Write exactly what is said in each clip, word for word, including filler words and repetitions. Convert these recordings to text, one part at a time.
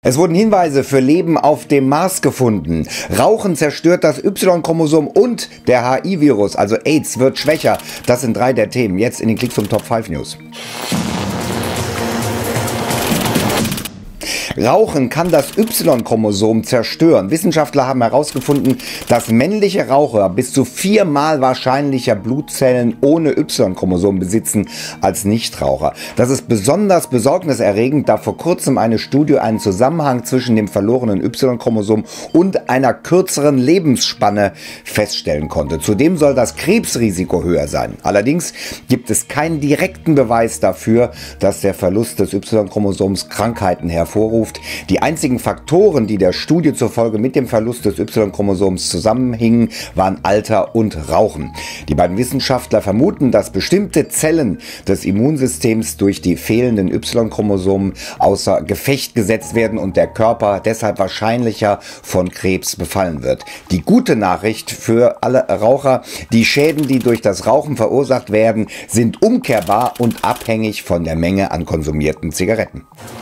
Es wurden Hinweise für Leben auf dem Mars gefunden. Rauchen zerstört das Y-Chromosom und der H I-Virus, also AIDS, wird schwächer. Das sind drei der Themen. Jetzt in den Klick zum Top fünf News. Rauchen kann das Y-Chromosom zerstören. Wissenschaftler haben herausgefunden, dass männliche Raucher bis zu viermal wahrscheinlicher Blutzellen ohne Y-Chromosom besitzen als Nichtraucher. Das ist besonders besorgniserregend, da vor kurzem eine Studie einen Zusammenhang zwischen dem verlorenen Y-Chromosom und einer kürzeren Lebensspanne feststellen konnte. Zudem soll das Krebsrisiko höher sein. Allerdings gibt es keinen direkten Beweis dafür, dass der Verlust des Y-Chromosoms Krankheiten hervorruft. Die einzigen Faktoren, die der Studie zufolge mit dem Verlust des Y-Chromosoms zusammenhingen, waren Alter und Rauchen. Die beiden Wissenschaftler vermuten, dass bestimmte Zellen des Immunsystems durch die fehlenden Y-Chromosomen außer Gefecht gesetzt werden und der Körper deshalb wahrscheinlicher von Krebs befallen wird. Die gute Nachricht für alle Raucher: Die Schäden, die durch das Rauchen verursacht werden, sind umkehrbar und abhängig von der Menge an konsumierten Zigaretten.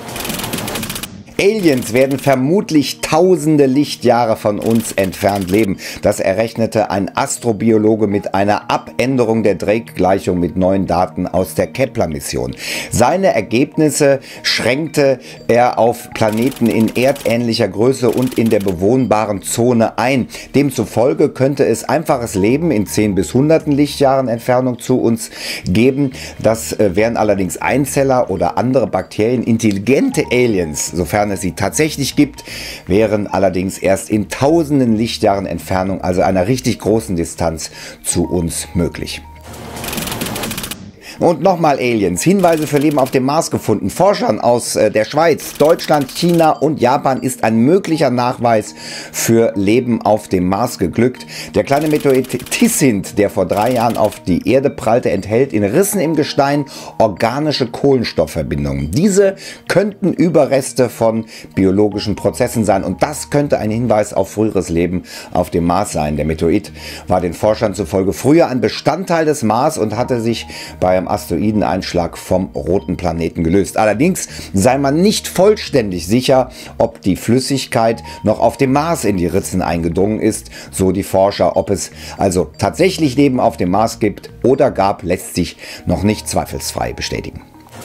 Aliens werden vermutlich tausende Lichtjahre von uns entfernt leben. Das errechnete ein Astrobiologe mit einer Abänderung der Drake-Gleichung mit neuen Daten aus der Kepler-Mission. Seine Ergebnisse schränkte er auf Planeten in erdähnlicher Größe und in der bewohnbaren Zone ein. Demzufolge könnte es einfaches Leben in zehn bis hunderten Lichtjahren Entfernung zu uns geben. Das wären allerdings Einzeller oder andere Bakterien. Intelligente Aliens, sofern es sie tatsächlich gibt, wären allerdings erst in tausenden Lichtjahren Entfernung, also einer richtig großen Distanz, zu uns möglich. Und nochmal Aliens. Hinweise für Leben auf dem Mars gefunden. Forschern aus äh, der Schweiz, Deutschland, China und Japan ist ein möglicher Nachweis für Leben auf dem Mars geglückt. Der kleine Meteorit Tissint, der vor drei Jahren auf die Erde prallte, enthält in Rissen im Gestein organische Kohlenstoffverbindungen. Diese könnten Überreste von biologischen Prozessen sein und das könnte ein Hinweis auf früheres Leben auf dem Mars sein. Der Meteorit war den Forschern zufolge früher ein Bestandteil des Mars und hatte sich bei einem Asteroideneinschlag vom roten Planeten gelöst. Allerdings sei man nicht vollständig sicher, ob die Flüssigkeit noch auf dem Mars in die Ritzen eingedrungen ist, so die Forscher. Ob es also tatsächlich Leben auf dem Mars gibt oder gab, lässt sich noch nicht zweifelsfrei bestätigen.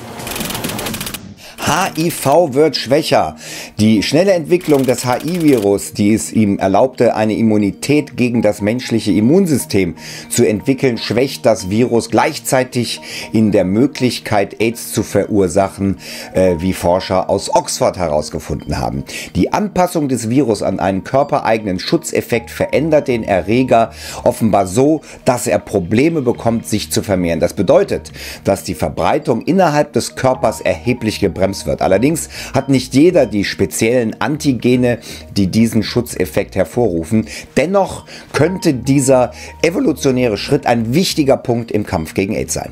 H I V wird schwächer. Die schnelle Entwicklung des H I-Virus, die es ihm erlaubte, eine Immunität gegen das menschliche Immunsystem zu entwickeln, schwächt das Virus gleichzeitig in der Möglichkeit, AIDS zu verursachen, äh, wie Forscher aus Oxford herausgefunden haben. Die Anpassung des Virus an einen körpereigenen Schutzeffekt verändert den Erreger offenbar so, dass er Probleme bekommt, sich zu vermehren. Das bedeutet, dass die Verbreitung innerhalb des Körpers erheblich gebremst wird. Allerdings hat nicht jeder die speziellen Antigene, die diesen Schutzeffekt hervorrufen. Dennoch könnte dieser evolutionäre Schritt ein wichtiger Punkt im Kampf gegen AIDS sein.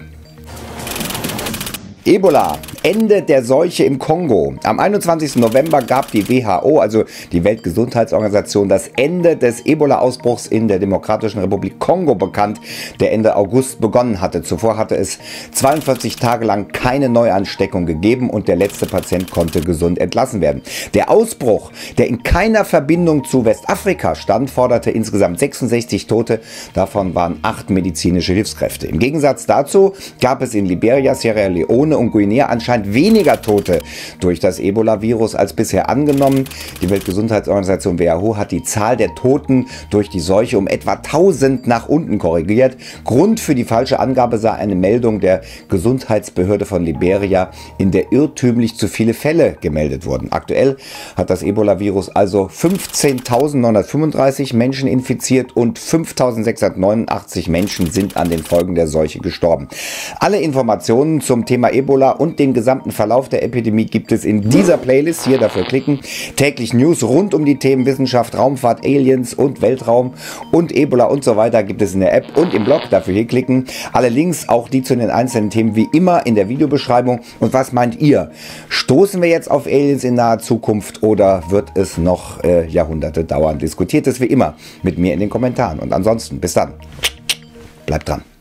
Ebola. Ende der Seuche im Kongo. Am einundzwanzigsten November gab die W H O, also die Weltgesundheitsorganisation, das Ende des Ebola-Ausbruchs in der Demokratischen Republik Kongo bekannt, der Ende August begonnen hatte. Zuvor hatte es zweiundvierzig Tage lang keine Neuansteckung gegeben und der letzte Patient konnte gesund entlassen werden. Der Ausbruch, der in keiner Verbindung zu Westafrika stand, forderte insgesamt sechsundsechzig Tote, davon waren acht medizinische Hilfskräfte. Im Gegensatz dazu gab es in Liberia, Sierra Leone und Guinea anscheinend weniger Tote durch das Ebola-Virus als bisher angenommen. Die Weltgesundheitsorganisation W H O hat die Zahl der Toten durch die Seuche um etwa tausend nach unten korrigiert. Grund für die falsche Angabe sei eine Meldung der Gesundheitsbehörde von Liberia, in der irrtümlich zu viele Fälle gemeldet wurden. Aktuell hat das Ebola-Virus also fünfzehntausendneunhundertfünfunddreißig Menschen infiziert und fünftausendsechshundertneunundachtzig Menschen sind an den Folgen der Seuche gestorben. Alle Informationen zum Thema Ebola und den gesamten Verlauf der Epidemie gibt es in dieser Playlist. Hier dafür klicken. Täglich News rund um die Themen Wissenschaft, Raumfahrt, Aliens und Weltraum und Ebola und so weiter gibt es in der App und im Blog. Dafür hier klicken. Alle Links, auch die zu den einzelnen Themen, wie immer in der Videobeschreibung. Und was meint ihr? Stoßen wir jetzt auf Aliens in naher Zukunft oder wird es noch äh, Jahrhunderte dauern? Diskutiert es wie immer mit mir in den Kommentaren. Und ansonsten, bis dann. Bleibt dran.